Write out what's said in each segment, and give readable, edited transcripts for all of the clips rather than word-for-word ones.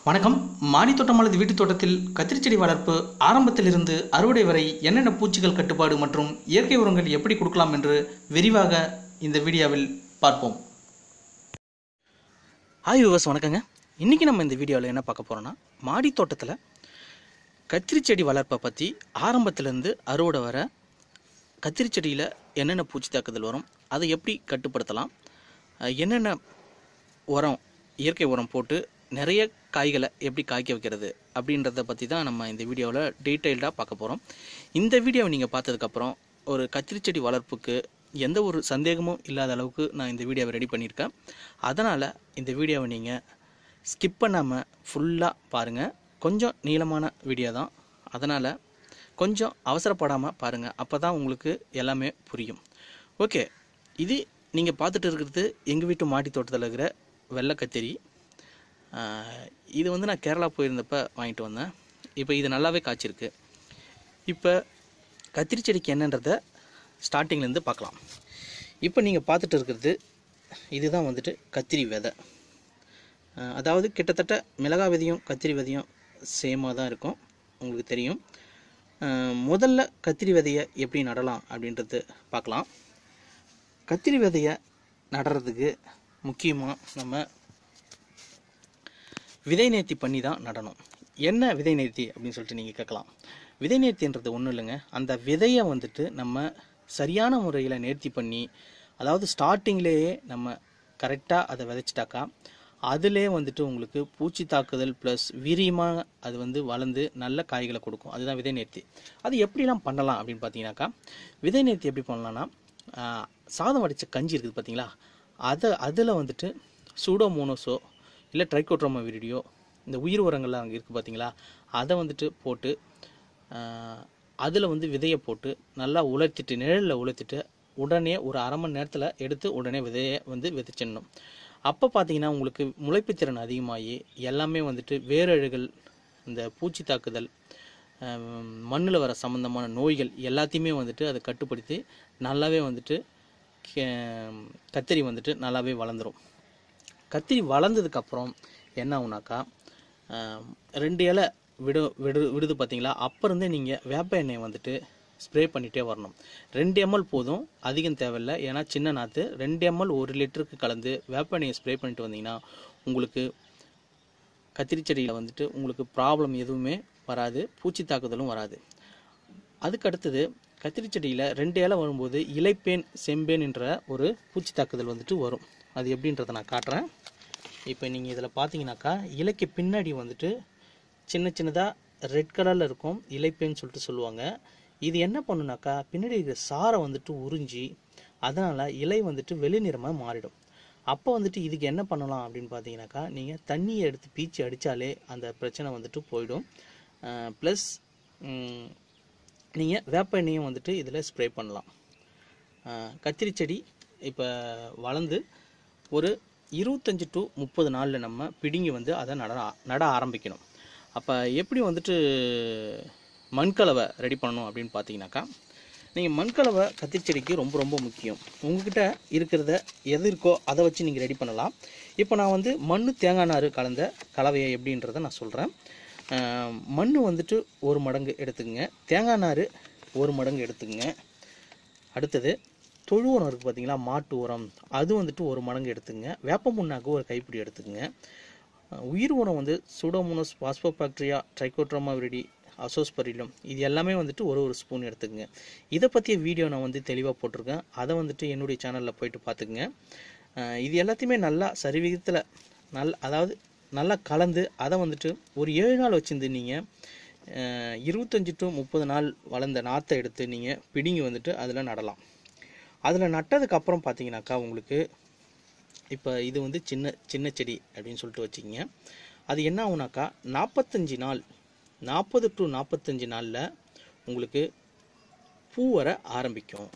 வணக்கம். மாடித்தோட்டம் அல்லது வீட்டுத் தோட்டத்தில் கத்திரி செடி வளர்ப்பு ஆரம்பத்திலிருந்து அறுவடை வரை என்னென்ன பூச்சிகள் கட்டுப்பாடு மற்றும் இயற்கை உரங்கள் எப்படி கொடுக்கலாம் என்று விரிவாக இந்த வீடியோவில் பார்ப்போம். ஹாய் வியூவர்ஸ், வணக்கங்க. இன்றைக்கி நம்ம இந்த வீடியோவில் என்ன பார்க்க போகிறோன்னா, மாடி தோட்டத்தில் கத்திரி செடி வளர்ப்பை பற்றி ஆரம்பத்திலேருந்து அறுவடை வர கத்திரி செடியில் என்னென்ன பூச்சி தாக்குதல் வரும், அதை எப்படி கட்டுப்படுத்தலாம், என்னென்ன உரம் இயற்கை உரம் போட்டு நிறைய காய்களை எப்படி காய்க்க வைக்கிறது அப்படின்றத பற்றி தான் நம்ம இந்த வீடியோவில் டீட்டெயில்டாக பார்க்க போகிறோம். இந்த வீடியோவை நீங்கள் பார்த்ததுக்கப்புறம் ஒரு கத்திரி செடி வளர்ப்புக்கு எந்த ஒரு சந்தேகமும் இல்லாத அளவுக்கு நான் இந்த வீடியோவை ரெடி பண்ணியிருக்கேன். அதனால் இந்த வீடியோவை நீங்கள் ஸ்கிப் பண்ணாமல் ஃபுல்லாக பாருங்கள். கொஞ்சம் நீளமான வீடியோ தான், அதனால் கொஞ்சம் அவசரப்படாமல் பாருங்கள். அப்போ தான் உங்களுக்கு எல்லாமே புரியும். ஓகே, இது நீங்கள் பார்த்துட்டு இருக்கிறது எங்கள் வீட்டு மாடி தோட்டத்தில் இருக்கிற வெள்ளை கத்திரி. இது வந்து நான் கேரளா போயிருந்தப்போ வாங்கிட்டு வந்தேன். இப்போ இது நல்லாவே காய்ச்சிருக்கு. இப்போ கத்திரி செடிக்கு என்னன்றதை ஸ்டார்டிங்லேருந்து பார்க்கலாம். இப்போ நீங்கள் பார்த்துட்டு இருக்கிறது இதுதான் வந்துட்டு கத்திரி விதை. அதாவது கிட்டத்தட்ட மிளகாய் விதையும் கத்திரி விதையும் சேமாக தான் இருக்கும், உங்களுக்கு தெரியும். முதல்ல கத்திரி விதையை எப்படி நடலாம் அப்படின்றது பார்க்கலாம். கத்திரி விதையை நடுறதுக்கு முக்கியமாக நம்ம விதை நேர்த்தி பண்ணி தான் நடணும். என்ன விதை நேர்த்தி அப்படின்னு சொல்லிட்டு நீங்கள் கேட்கலாம். விதை நேர்த்தின்றது ஒன்றும் இல்லைங்க. அந்த விதையை வந்துட்டு நம்ம சரியான முறையில் நேர்த்தி பண்ணி, அதாவது ஸ்டார்டிங்லேயே நம்ம கரெக்டாக அதை விதைச்சிட்டாக்கா அதிலே வந்துட்டு உங்களுக்கு பூச்சி தாக்குதல் ப்ளஸ் வீரியமாக அது வந்து வளர்ந்து நல்ல காய்களை கொடுக்கும். அதுதான் விதை நேர்த்தி. அது எப்படிலாம் பண்ணலாம் அப்படின்னு பார்த்தீங்கன்னாக்கா, விதை நேர்த்தி எப்படி பண்ணலான்னா, சாதம் வடித்த கஞ்சி இருக்குது பார்த்தீங்களா, அதில் வந்துட்டு சூடோமோனோஸோ இல்லை ட்ரைகோட்ரோமா விரிடியோ, இந்த உயிர் உரங்கள்லாம் அங்கே இருக்குது பார்த்தீங்களா, அதை வந்துட்டு போட்டு அதில் வந்து விதையை போட்டு நல்லா உலர்த்திட்டு, நிழலில் உலர்த்திட்டு உடனே ஒரு அரை மணி நேரத்தில் எடுத்து உடனே விதையை வந்து விதைச்சிடணும். அப்போ பார்த்தீங்கன்னா உங்களுக்கு முளைப்புத்திறன் அதிகமாகி எல்லாமே வந்துட்டு வேரழுகள், இந்த பூச்சி தாக்குதல், மண்ணில் வர சம்மந்தமான நோய்கள் எல்லாத்தையுமே வந்துட்டு அதை கட்டுப்படுத்தி நல்லாவே வந்துட்டு கத்திரி வந்துட்டு நல்லாவே வளர்ந்துடும். கத்திரி வளர்ந்ததுக்கப்புறம் என்ன ஆகுனாக்கா, 2 இலை விடுது பார்த்தீங்களா, அப்போ இருந்தே நீங்கள் வேப்ப எண்ணெயை வந்துட்டு ஸ்ப்ரே பண்ணிகிட்டே வரணும். 2 ml போதும், அதிகம் தேவையில்லை. ஏன்னா சின்ன நாற்று. 2 ml 1 லிட்டருக்கு கலந்து வேப்ப எண்ணெயை ஸ்ப்ரே பண்ணிட்டு வந்தீங்கன்னா உங்களுக்கு கத்திரி செடியில் வந்துட்டு உங்களுக்கு ப்ராப்ளம் எதுவுமே வராது, பூச்சி தாக்குதலும் வராது. அதுக்கு அடுத்தது கத்திரி செடியில் 2 இலை வரும்போது இலைப்பேன் செம்பேன் என்ற ஒரு பூச்சி தாக்குதல் வந்துட்டு வரும். அது எப்படின்றத நான் காட்டுறேன். இப்போ நீங்கள் இதில் பார்த்தீங்கன்னாக்கா இலைக்கு பின்னாடி வந்துட்டு சின்ன சின்னதாக ரெட் கலரில் இருக்கும், இலைப்பேன்னு சொல்லிட்டு சொல்லுவாங்க. இது என்ன பண்ணுனாக்கா, பின்னாடி இருக்கிற சாரை வந்துட்டு உறிஞ்சி அதனால் இலை வந்துட்டு வெளிநிறமாக மாறிடும். அப்போ வந்துட்டு இதுக்கு என்ன பண்ணலாம் அப்படின்னு பார்த்தீங்கன்னாக்கா, நீங்கள் தண்ணியை எடுத்து பீச்சி அடித்தாலே அந்த பிரச்சனை வந்துட்டு போயிடும். ப்ளஸ் நீங்கள் வேப்ப எண்ணெயும் வந்துட்டு இதில் ஸ்ப்ரே பண்ணலாம். கத்திரி செடி இப்போ வளர்ந்து ஒரு 25 to 30 நாளில் நம்ம பிடுங்கி வந்து அதை நட ஆரம்பிக்கணும். அப்போ எப்படி வந்துட்டு மண்கலவை ரெடி பண்ணணும் அப்படின்னு பார்த்தீங்கன்னாக்கா, நீங்கள் மண்கலவை கத்திரி செடிக்கு ரொம்ப ரொம்ப முக்கியம். உங்கள்கிட்ட இருக்கிறத எது இருக்கோ அதை வச்சு நீங்கள் ரெடி பண்ணலாம். இப்போ நான் வந்து மண் தேங்காய் நார் கலந்த கலவையை எப்படின்றத நான் சொல்கிறேன். மண் வந்துட்டு 1 மடங்கு எடுத்துக்கங்க, தேங்காய் நார் 1 மடங்கு எடுத்துக்கங்க. அடுத்தது தொழு உரம் இருக்குது பார்த்தீங்களா, மாட்டு உரம், அது வந்துட்டு 1 மடங்கு எடுத்துக்கங்க. வேப்ப புண்ணாக்கு 1 கைப்பிடி எடுத்துக்கங்க. உயிர் உரம் வந்து pseudomonas, phosphobacteria, trichoderma viride, azospirillum, இது எல்லாமே வந்துட்டு 1 ஸ்பூன் எடுத்துக்கங்க. இதை பற்றிய வீடியோ நான் வந்து தெளிவாக போட்டிருக்கேன், அதை வந்துட்டு என்னுடைய சேனலில் போயிட்டு பார்த்துக்குங்க. இது எல்லாத்தையுமே நல்லா சரிவிகிதத்தில் அதாவது நல்லா கலந்து அதை வந்துட்டு ஒரு 7 நாள் வச்சுருந்து நீங்கள் 25 to 30 நாள் வளர்ந்த நாற்றை எடுத்து நீங்கள் பிடுங்கி வந்துட்டு அதில் நடலாம். அதில் நட்டதுக்கப்புறம் பார்த்தீங்கன்னாக்கா உங்களுக்கு இப்போ இது வந்து சின்ன செடி அப்படின்னு சொல்லிட்டு வச்சுக்கிங்க. அது என்ன ஆகுனாக்கா 40 to 45 நாளில் உங்களுக்கு பூ வர ஆரம்பிக்கும்.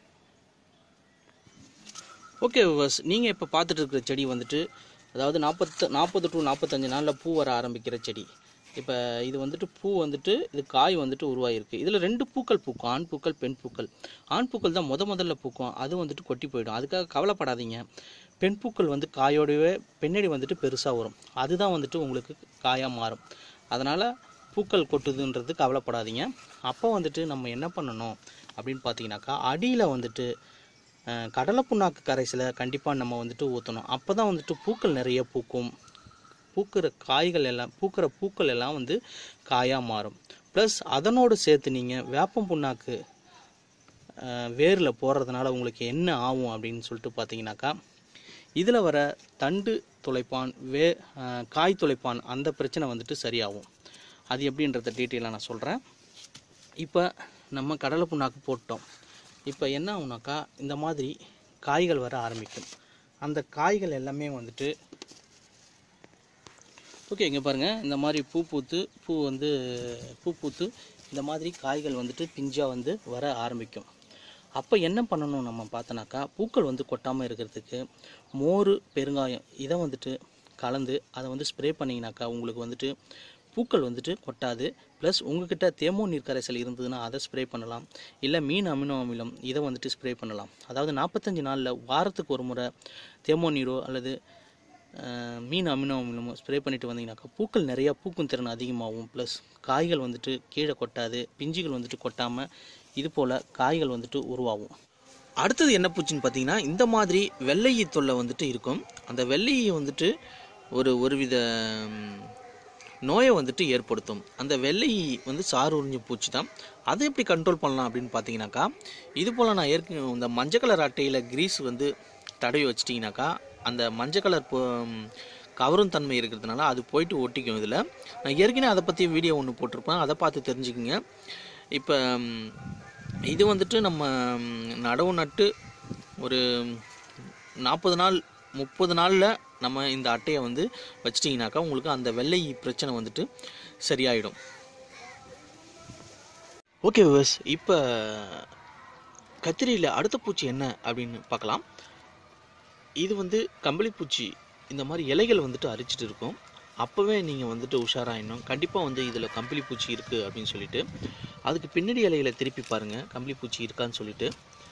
ஓகே விவர்ஸ், நீங்கள் இப்போ பார்த்துட்டு இருக்கிற செடி வந்துட்டு அதாவது 40 to 45 நாளில் பூ வர ஆரம்பிக்கிற செடி. இப்போ இது வந்துட்டு பூ வந்துட்டு இது காய் வந்துட்டு உருவாகிருக்கு. இதில் 2 பூக்கள் பூக்கும், ஆண் பூக்கள் பெண் பூக்கள். ஆண் பூக்கள் தான் முதல்ல பூக்கும், அது வந்துட்டு கொட்டி போயிடும். அதுக்காக கவலைப்படாதீங்க. பெண் பூக்கள் வந்து காயோடவே பின்னாடி வந்துட்டு பெருசாக வரும். அதுதான் வந்துட்டு உங்களுக்கு காயாக மாறும். அதனால் பூக்கள் கொட்டுதுன்றது கவலைப்படாதீங்க. அப்போ வந்துட்டு நம்ம என்ன பண்ணணும் அப்படின்னு பார்த்தீங்கன்னாக்கா, அடியில் வந்துட்டு கடலை புண்ணாக்கு கரைசலை கண்டிப்பாக நம்ம வந்துட்டு ஊற்றணும். அப்போ தான் வந்துட்டு பூக்கள் நிறைய பூக்கும். பூக்கிற பூக்கள் எல்லாம் வந்து காயாக மாறும். ப்ளஸ் அதனோடு சேர்த்து நீங்கள் வேப்பம் புண்ணாக்கு வேரில் போடுறதுனால உங்களுக்கு என்ன ஆகும் அப்படின்னு சொல்லிட்டு பார்த்தீங்கன்னாக்கா, இதில் வர தண்டு துளைப்பான் காய் துளைப்பான் அந்த பிரச்சனை வந்துட்டு சரியாகும். அது எப்படின்றத டீட்டெயிலாக நான் சொல்கிறேன். இப்போ நம்ம கடலை புண்ணாக்கு போட்டோம். இப்போ என்ன ஆகுனாக்கா, இந்த மாதிரி காய்கள் வர ஆரம்பிக்கும். அந்த காய்கள் எல்லாமே வந்துட்டு ஓகே, இங்கே பாருங்கள், இந்த மாதிரி பூ பூத்து இந்த மாதிரி காய்கள் வந்துட்டு பிஞ்சாக வந்து வர ஆரம்பிக்கும். அப்போ என்ன பண்ணணும் நம்ம பார்த்தோன்னாக்கா, பூக்கள் வந்து கொட்டாமல் இருக்கிறதுக்கு மோர், பெருங்காயம் இதை வந்துட்டு கலந்து அதை வந்து ஸ்ப்ரே பண்ணிங்கனாக்கா உங்களுக்கு வந்துட்டு பூக்கள் வந்துட்டு கொட்டாது. ப்ளஸ் உங்கள்கிட்ட தேமோ நீர் கரைசல் இருந்ததுன்னா அதை ஸ்ப்ரே பண்ணலாம். இல்லை மீன் அமினோ அமிலம் இதை வந்துட்டு ஸ்ப்ரே பண்ணலாம். அதாவது 45 நாளில் வாரத்துக்கு ஒரு முறை தேமோ நீரோ அல்லது மீன் அமினோ அமிலமோ ஸ்ப்ரே பண்ணிட்டு வந்தீங்கன்னாக்கா பூக்கள் நிறையா பூக்கும் திறன் அதிகமாகும். ப்ளஸ் காய்கள் வந்துட்டு கீழே கொட்டாது, பிஞ்சுகள் வந்துட்டு கொட்டாமல் இது போல் காய்கள் வந்துட்டு உருவாகும். அடுத்தது என்ன பூச்சின்னு பார்த்தீங்கன்னா, இந்த மாதிரி வெள்ளையி தொல்லை வந்துட்டு இருக்கும். அந்த வெள்ளையை வந்துட்டு ஒருவித நோயை வந்துட்டு ஏற்படுத்தும். அந்த வெள்ளையி வந்து சாறு உறிஞ்சு பூச்சி தான். அதை எப்படி கண்ட்ரோல் பண்ணலாம் அப்படின்னு பார்த்தீங்கன்னாக்கா, இது போல் நான் இந்த மஞ்சள் கலர் அட்டையில் கிரீஸ் வந்து தடவி வச்சிட்டிங்கனாக்கா அந்த மஞ்சள் கலர் கவரும் தன்மை இருக்கிறதுனால அது போயிட்டு ஒட்டிக்கும். இதில் நான் ஏற்கனவே அதை பற்றி வீடியோ ஒன்று போட்டிருப்பேன், அதை பார்த்து தெரிஞ்சுக்குங்க. இப்போ இது வந்துட்டு நம்ம நடவு நட்டு ஒரு 40 நாள் 30 நாளில் நம்ம இந்த அட்டையை வந்து வச்சிட்டிங்கனாக்கா உங்களுக்கு அந்த வெள்ளை பிரச்சனை வந்துட்டு சரியாயிடும். ஓகே விவர்ஸ், இப்போ கத்திரியில் அடுத்த பூச்சி என்ன அப்படின்னு பார்க்கலாம். இது வந்து கம்பளிப்பூச்சி. இந்த மாதிரி இலைகள் வந்துட்டு அரிச்சிட்டு இருக்கும். அப்போவே நீங்கள் வந்துட்டு உஷாராயிடணும். கண்டிப்பாக வந்து இதில் கம்பளிப்பூச்சி இருக்குது அப்படின்னு சொல்லிட்டு அதுக்கு பின்னாடி இலைகளை திருப்பி பாருங்கள், கம்பளிப்பூச்சி இருக்கான்னு சொல்லிட்டு.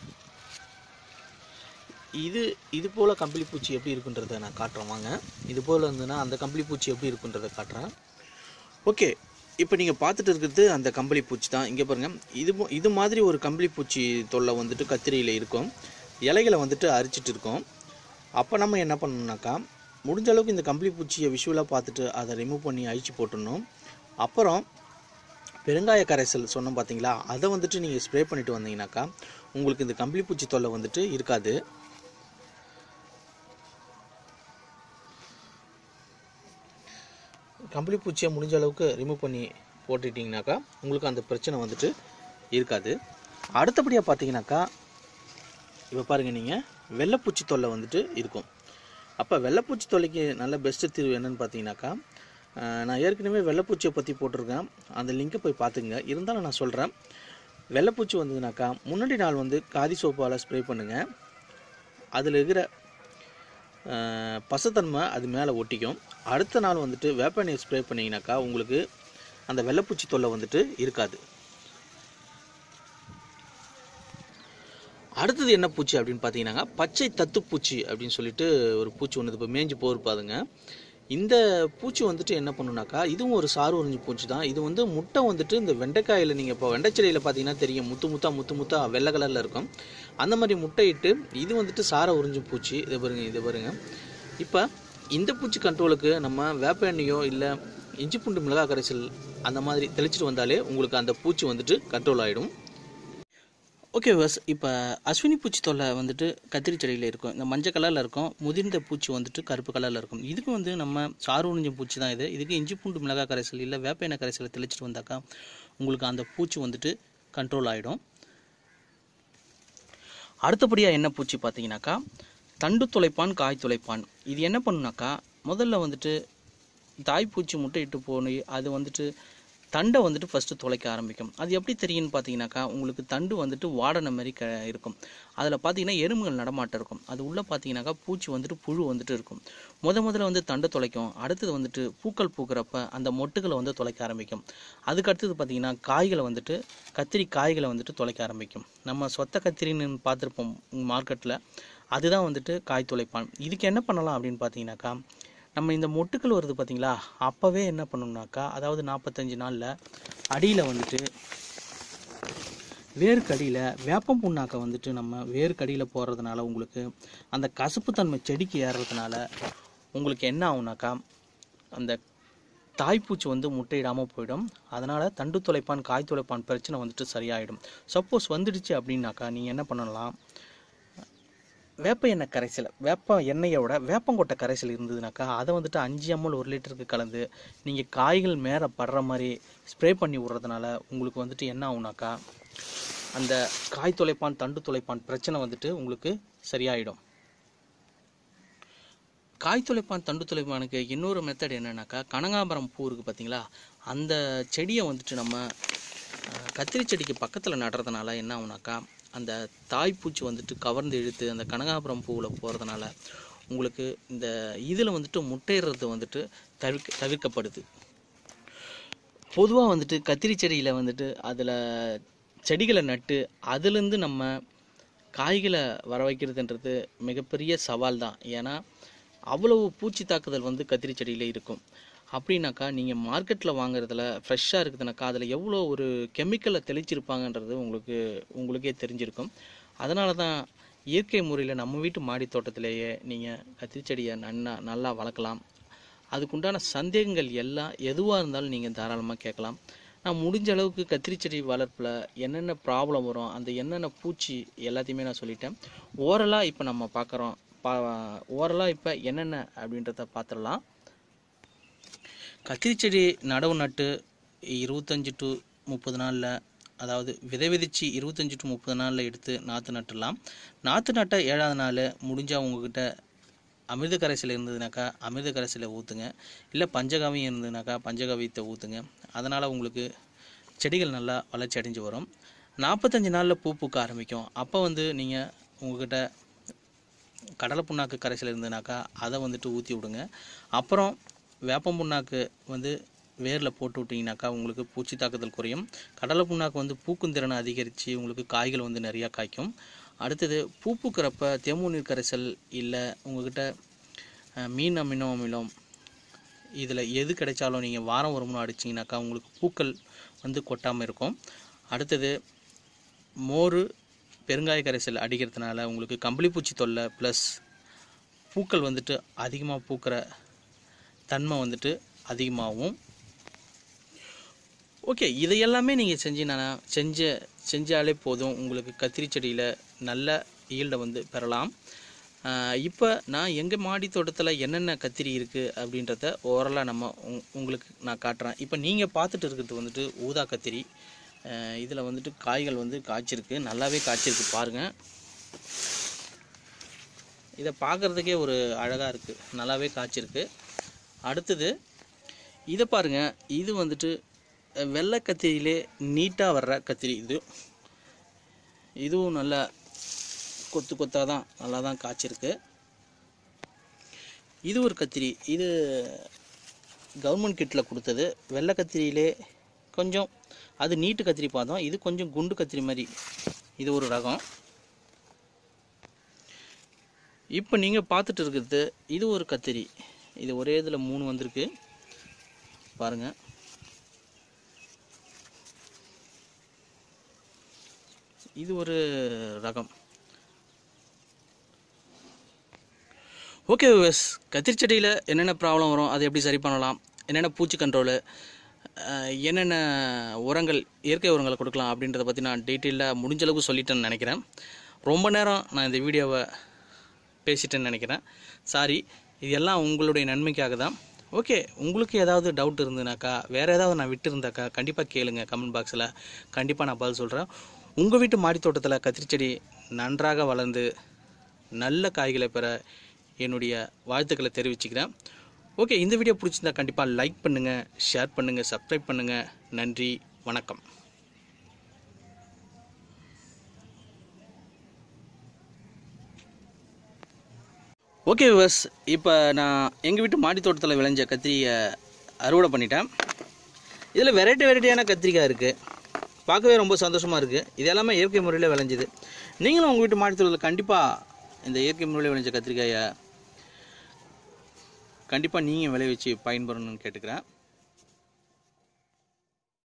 இது போல் கம்பளிப்பூச்சி எப்படி இருக்குன்றதை நான் காட்டுறேன் வாங்க. இது போல் இருந்ததுன்னா அந்த கம்பளிப்பூச்சி எப்படி இருக்குன்றதை காட்டுறேன். ஓகே, இப்போ நீங்கள் பார்த்துட்டு இருக்கிறது அந்த கம்பளிப்பூச்சி தான். இங்கே பாருங்கள், இது மாதிரி ஒரு கம்பளிப்பூச்சி தொல்லை வந்துட்டு கத்திரியில் இருக்கும். இலைகளை வந்துட்டு அரிச்சிட்டு இருக்கும். அப்போ நம்ம என்ன பண்ணணும்னாக்கா, முடிஞ்ச அளவுக்கு இந்த கம்பளிப்பூச்சியை விஷுவலாக பார்த்துட்டு அதை ரிமூவ் பண்ணி அழிச்சு போட்டுடணும். அப்புறம் பெருங்காய கரைசல் சொன்னோம் பார்த்தீங்களா, அதை வந்துட்டு நீங்கள் ஸ்ப்ரே பண்ணிட்டு வந்தீங்கன்னாக்கா உங்களுக்கு இந்த கம்பளிப்பூச்சி தொல்லை வந்துட்டு இருக்காது. கம்பளிப்பூச்சியை முடிஞ்ச அளவுக்கு ரிமூவ் பண்ணி போட்டுட்டிங்கனாக்கா உங்களுக்கு அந்த பிரச்சனை வந்துட்டு இருக்காது. அடுத்தபடியாக பார்த்தீங்கன்னாக்கா, இப்போ பாருங்கள், நீங்கள் வெள்ளைப்பூச்சி தொல்லை வந்துட்டு இருக்கும். அப்போ வெள்ளைப்பூச்சி தொல்லைக்கு நல்ல பெஸ்ட்டு தீர்வு என்னென்னு பார்த்தீங்கன்னாக்கா, நான் ஏற்கனவே வெள்ளைப்பூச்சியை பற்றி போட்டிருக்கேன், அந்த லிங்கை போய் பார்த்துங்க. இருந்தாலும் நான் சொல்கிறேன், வெள்ளைப்பூச்சி வந்ததுனாக்கா முன்னாடி நாள் வந்து காதி சோப்பால் ஸ்ப்ரே பண்ணுங்கள். அதில் இருக்கிற பசத்தன்மை அது மேலே ஒட்டிக்கும். அடுத்த நாள் வந்துட்டு வேப்ப எண்ணெய் ஸ்ப்ரே பண்ணிங்கனாக்கா உங்களுக்கு அந்த வெள்ளைப்பூச்சி தொல்லை வந்துட்டு இருக்காது. அடுத்தது என்ன பூச்சி அப்படின்னு பார்த்தீங்கன்னாக்கா, பச்சை தத்துப்பூச்சி அப்படின்னு சொல்லிட்டு ஒரு பூச்சி ஒன்று இப்போ மேய்ஞ்சி போயிருப்பாதுங்க. இந்த பூச்சி வந்துட்டு என்ன பண்ணுனாக்கா, இதுவும் ஒரு சாறு உறிஞ்சி பூச்சி தான். இது வந்து முட்டை வந்துட்டு இந்த வெண்டைக்காயில், நீங்கள் இப்போ வெண்டைச்செடியில் பார்த்தீங்கன்னா தெரியும், முத்து முத்தா வெள்ளை கலரில் இருக்கும். அந்த மாதிரி முட்டையிட்டு இது வந்துட்டு சாரை உறிஞ்சி பூச்சி. இதை பாருங்க. இப்போ இந்த பூச்சி கண்ட்ரோலுக்கு நம்ம வேப்ப எண்ணெயோ இல்லை இஞ்சி பூண்டு மிளகாய் கரைசல் அந்த மாதிரி தெளிச்சிட்டு வந்தாலே உங்களுக்கு அந்த பூச்சி வந்துட்டு கண்ட்ரோல் ஆகிடும். ஓகே பஸ், இப்போ அஸ்வினி பூச்சி தொல்லை வந்துட்டு கத்திரி செடியில் இருக்கும். இந்த மஞ்சள் கலரில் இருக்கும். முதிர்ந்த பூச்சி வந்துட்டு கருப்பு கலரில் இருக்கும். இதுக்கு வந்து நம்ம சாறு உறிஞ்ச பூச்சி தான் இது. இதுக்கு இஞ்சி பூண்டு மிளகாய் கரைசல் இல்லை வேப்ப எண்ணெய் கரைசலை தெளிச்சிட்டு வந்தாக்கா உங்களுக்கு அந்த பூச்சி வந்துட்டு கண்ட்ரோல் ஆகிடும். அடுத்தபடியாக என்ன பூச்சி பார்த்தீங்கன்னாக்கா, தண்டு துளைப்பான், காய் துளைப்பான். இது என்ன பண்ணுனாக்கா, முதல்ல வந்துட்டு தாய்ப்பூச்சி முட்டையிட்டு போய் அது வந்துட்டு தண்டை வந்துட்டு ஃபஸ்ட்டு துளைக்க ஆரம்பிக்கும். அது எப்படி தெரியும்னு பார்த்தீங்கன்னாக்கா, உங்களுக்கு தண்டு வந்துட்டு வாடனை மாதிரி இருக்கும். அதில் பார்த்தீங்கன்னா எறும்புகள் நடமாட்டம் இருக்கும். அது உள்ளே பார்த்தீங்கன்னாக்கா பூச்சி வந்துட்டு புழு வந்துட்டு இருக்கும். முதல்ல வந்து தண்டை துளைக்கும். அடுத்தது வந்துட்டு பூக்கள் பூக்கிறப்ப அந்த மொட்டுகளை வந்து துளைக்க ஆரம்பிக்கும். அதுக்கு அடுத்தது பார்த்தீங்கன்னா காய்களை வந்துட்டு கத்திரி காய்களை வந்துட்டு துளைக்க ஆரம்பிக்கும். நம்ம சொத்த கத்திரின்னு பார்த்துருப்போம் மார்க்கெட்டில், அதுதான் வந்துட்டு காய் துளைப்பான். இதுக்கு என்ன பண்ணலாம் அப்படின்னு பார்த்தீங்கன்னாக்கா, நம்ம இந்த மொட்டுக்கள் வருது பார்த்தீங்களா, அப்போவே என்ன பண்ணணும்னாக்கா, அதாவது 45 நாளில் அடியில் வந்துட்டு வேர்க்கடியில் வேப்பம் புண்ணாக்கை வந்துட்டு நம்ம வேர்க்கடியில் போடுறதுனால உங்களுக்கு அந்த கசப்புத்தன்மை செடிக்கு ஏறுறதுனால உங்களுக்கு என்ன ஆகுனாக்கா, அந்த தாய்ப்பூச்சி வந்து முட்டையிடாமல் போயிடும். அதனால் தண்டு துளைப்பான் காய் துளைப்பான் பிரச்சனை வந்துட்டு சரியாயிடும். சப்போஸ் வந்துடுச்சு அப்படின்னாக்கா நீங்கள் என்ன பண்ணலாம், வேப்ப எண்ணெய் கரைசல், வேப்ப எண்ணெயோட வேப்பங்கொட்டை கரைசல் இருந்ததுனாக்கா அதை வந்துட்டு 5 ml 1 லிட்டருக்கு கலந்து நீங்கள் காய்கள் மேலே படுற மாதிரி ஸ்ப்ரே பண்ணி விட்றதுனால உங்களுக்கு வந்துட்டு என்ன ஆகுனாக்கா, அந்த காய் துளைப்பான் தண்டு துளைப்பான் பிரச்சனை வந்துட்டு உங்களுக்கு சரியாயிடும். காய் துளைப்பான் தண்டு துளைப்பானுக்கு இன்னொரு மெத்தட் என்னன்னாக்கா, கனகாம்பரம் பூ இருக்குது பார்த்தீங்களா, அந்த செடியை வந்துட்டு நம்ம கத்திரி செடிக்கு பக்கத்தில் நடுறதுனால என்ன ஆகுனாக்கா, அந்த தாய்ப்பூச்சி வந்துட்டு கவர்ந்து இழுத்து அந்த கனகாம்பரம் பூவில் போகிறதுனால உங்களுக்கு இந்த இதில் வந்துட்டு முட்டையிடுறது வந்துட்டு தவிர்க்கப்படுது. பொதுவாக வந்துட்டு கத்திரி செடியில் வந்துட்டு அதில் செடிகளை நட்டு அதுலேருந்து நம்ம காய்களை வர வைக்கிறதுன்றது மிகப்பெரிய சவால் தான். ஏன்னா அவ்வளவு பூச்சி தாக்குதல் வந்து கத்திரி செடியில் இருக்கும். அப்படின்னாக்கா நீங்கள் மார்க்கெட்டில் வாங்குறதுல ஃப்ரெஷ்ஷாக இருக்குதுனாக்கா அதில் எவ்வளோ ஒரு கெமிக்கலை தெளிச்சிருப்பாங்கன்றது உங்களுக்கே தெரிஞ்சிருக்கும். அதனால தான் இயற்கை முறையில் நம்ம வீட்டு மாடி தோட்டத்திலேயே நீங்கள் கத்திரி செடியை நல்லா வளர்க்கலாம். அதுக்குண்டான சந்தேகங்கள் எல்லாம் எதுவாக இருந்தாலும் நீங்கள் தாராளமாக கேட்கலாம். நான் முடிஞ்ச அளவுக்கு கத்திரி செடி வளர்ப்பில் என்னென்ன ப்ராப்ளம் வரும், அந்த என்னென்ன பூச்சி எல்லாத்தையுமே நான் சொல்லிட்டேன். ஓரலாக இப்போ நம்ம பார்க்குறோம். ஓரலாக இப்போ என்னென்ன அப்படின்றத பார்த்துடலாம். கத்திரி செடி நடவு நட்டு 25 to 30 நாளில், அதாவது விதை விதிச்சு 25 to 30 நாளில் எடுத்து நாற்று நட்டுடலாம். நாற்று நட்ட 7ஆவது நாள் முடிஞ்சால் உங்ககிட்ட அமிர்த கரைசல் இருந்ததுனாக்கா அமிர்த கரைசலை ஊற்றுங்க. இல்லை பஞ்சகாவியம் இருந்ததுனாக்கா பஞ்சகாவியத்தை ஊற்றுங்க. அதனால் உங்களுக்கு செடிகள் நல்லா வளர்ச்சி அடைஞ்சு வரும். 45 நாளில் பூ பூக்க ஆரம்பிக்கும். அப்போ வந்து நீங்கள் உங்ககிட்ட கடலை புண்ணாக்கு கரைசல் இருந்ததுனாக்கா அதை வந்துட்டு ஊற்றி விடுங்க. அப்புறம் வேப்பம் புண்ணாக்கு வந்து வேரில் போட்டு விட்டிங்கனாக்கா உங்களுக்கு பூச்சி தாக்குதல் குறையும். கடலை புண்ணாக்கு வந்து பூக்கும் திறனை அதிகரித்து உங்களுக்கு காய்கள் வந்து நிறையா காய்க்கும். அடுத்தது பூ பூக்கிறப்ப தேமூர் நீர் கரைசல் இல்லை உங்கள்கிட்ட மீன் அமினோ அமிலம் இதில் எது கிடைச்சாலும் நீங்கள் வாரம் ஒரு முறை அடிச்சிங்கனாக்கா உங்களுக்கு பூக்கள் வந்து கொட்டாமல் இருக்கும். அடுத்தது மோர் பெருங்காய கரைசல் அடிக்கிறதுனால உங்களுக்கு கம்பளிப்பூச்சி தொல்லை ப்ளஸ் பூக்கள் வந்துட்டு அதிகமாக பூக்கிற தன்மை வந்துட்டு அதிகமாகும். ஓகே, இதையெல்லாமே நீங்கள் செஞ்சாலே போதும், உங்களுக்கு கத்திரி செடியில் நல்ல ஈல்டை வந்து பெறலாம். இப்போ நான் எங்கள் மாடி தோட்டத்தில் என்னென்ன கத்திரி இருக்குது அப்படின்றத ஓரலாக உங்களுக்கு நான் காட்டுறேன். இப்போ நீங்கள் பார்த்துட்டு இருக்கிறது வந்துட்டு ஊதா கத்திரி. இதில் வந்துட்டு காய்கள் வந்து காய்ச்சிருக்கு, நல்லாவே காய்ச்சிருக்கு பாருங்கள். இதை பார்க்குறதுக்கே ஒரு அழகாக இருக்குது, நல்லாவே காய்ச்சிருக்கு. அடுத்தது இதை பாருங்கள், இது வந்துட்டு வெள்ளை கத்திரியிலே நீட்டாக வர்ற கத்திரி. இதுவும் நல்லா கொத்து கொத்தாக தான் நல்லா தான் காய்ச்சிருக்கு. இது ஒரு கத்திரி, இது கவர்மெண்ட் கிட்டில் கொடுத்தது. வெள்ளை கத்திரியிலே கொஞ்சம் அது நீட்டு கத்திரி பார்த்தோம், இது கொஞ்சம் குண்டு கத்திரி மாதிரி, இது ஒரு ரகம். இப்போ நீங்கள் பார்த்துட்டு இருக்கிறது இது ஒரு கத்திரி. இது ஒரே இதில் 3 வந்திருக்கு பாருங்கள். இது ஒரு ரகம். ஓகே வியூவர்ஸ், கத்திரி செடியில் என்னென்ன ப்ராப்ளம் வரும், அதை எப்படி சரி பண்ணலாம், என்னென்ன பூச்சி கண்ட்ரோலு, என்னென்ன உரங்கள் இயற்கை உரங்களை கொடுக்கலாம் அப்படின்றத பற்றி நான் டீட்டெயிலாக முடிஞ்சளவுக்கு சொல்லிட்டேன்னு நினைக்கிறேன். ரொம்ப நேரம் நான் இந்த வீடியோவை பேசிட்டேன்னு நினைக்கிறேன், சாரி. இது எல்லாம் உங்களுடைய நன்மைக்காக தான். ஓகே, உங்களுக்கு ஏதாவது டவுட் இருந்ததுனாக்கா, வேறு ஏதாவது நான் விட்டுருந்தாக்கா கண்டிப்பாக கேளுங்க கமெண்ட் பாக்ஸில், கண்டிப்பாக நான் பதில் சொல்கிறேன். உங்கள் வீட்டு மாடி தோட்டத்தில் கத்திரி செடி நன்றாக வளர்ந்து நல்ல காய்களை பெற என்னுடைய வாழ்த்துக்களை தெரிவிச்சுக்கிறேன். ஓகே, இந்த வீடியோ பிடிச்சிருந்தா கண்டிப்பாக லைக் பண்ணுங்கள், ஷேர் பண்ணுங்கள், சப்ஸ்கிரைப் பண்ணுங்கள். நன்றி, வணக்கம். ஓகே வியூவர்ஸ், இப்போ நான் எங்கள் வீட்டு மாடி தோட்டத்தில் விளைஞ்ச கத்திரியை அறுவடை பண்ணிட்டேன். இதில் வெரைட்டியான கத்திரிக்காய் இருக்குது, பார்க்கவே ரொம்ப சந்தோஷமாக இருக்குது. இது எல்லாமே இயற்கை முறையில் விளைஞ்சிது. நீங்களும் உங்கள் வீட்டு மாடி தோட்டத்தில் கண்டிப்பாக இந்த இயற்கை முறையில் விளைஞ்ச கத்திரிக்காயை கண்டிப்பாக நீங்கள் விளைவிச்சு பயன்பெறணும்னு கேட்டுக்கிறேன்.